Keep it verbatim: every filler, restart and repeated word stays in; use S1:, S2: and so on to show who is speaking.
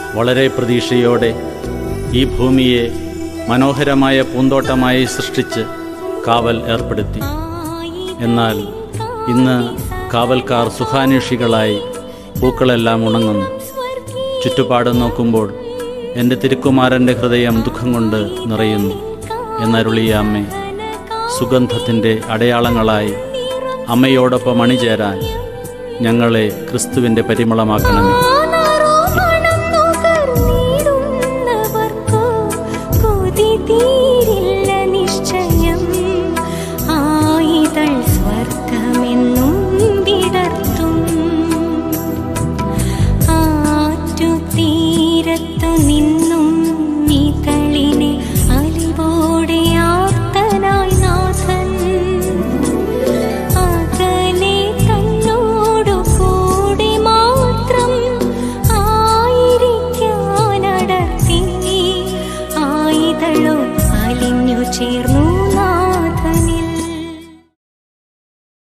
S1: വളരെ പ്രതീക്ഷയോടെ ഈ ഭൂമിയെ മനോഹരമായ പൂന്തോട്ടമായി സൃഷ്ടിച്ച് കാവൽ ഏർപ്പെടുത്തി. എന്നാൽ ഇന്ന് കാവൽക്കാർ സുഖാന്വേഷികളായി പൂക്കളെല്ലാം ഉണങ്ങുന്നു. ചുറ്റുപാടും നോക്കുമ്പോൾ എൻ്റെ തിരുക്കുമാരൻ്റെ ഹൃദയം ദുഃഖം കൊണ്ട് നിറയുന്നു എന്നരുളിയ അമ്മേ, സുഗന്ധത്തിൻ്റെ അടയാളങ്ങളായി അമ്മയോടൊപ്പം അണിചേരാൻ ഞങ്ങളെ ക്രിസ്തുവിൻ്റെ പരിമളമാക്കണമേ.
S2: ചേർന്നു